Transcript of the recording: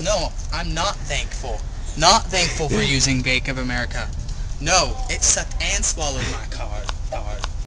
No, I'm not thankful. Not thankful for using Bank of America. No, it sucked and swallowed my card.